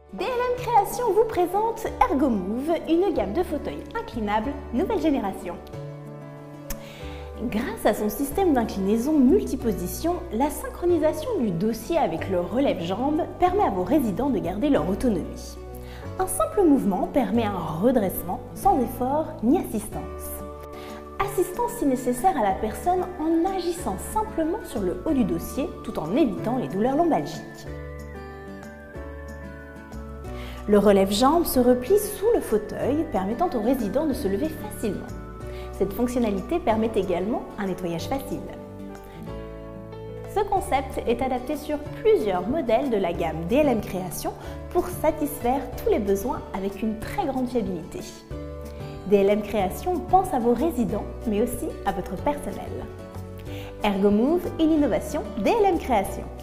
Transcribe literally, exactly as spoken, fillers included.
D L M Création vous présente ErgoMove, une gamme de fauteuils inclinables nouvelle génération. Grâce à son système d'inclinaison multiposition, la synchronisation du dossier avec le relève-jambe permet à vos résidents de garder leur autonomie. Un simple mouvement permet un redressement sans effort ni assistance. Assistance si nécessaire à la personne en agissant simplement sur le haut du dossier tout en évitant les douleurs lombalgiques. Le relève-jambe se replie sous le fauteuil, permettant aux résidents de se lever facilement. Cette fonctionnalité permet également un nettoyage facile. Ce concept est adapté sur plusieurs modèles de la gamme D L M Création pour satisfaire tous les besoins avec une très grande fiabilité. D L M Création pense à vos résidents, mais aussi à votre personnel. ErgoMove, une innovation D L M Création.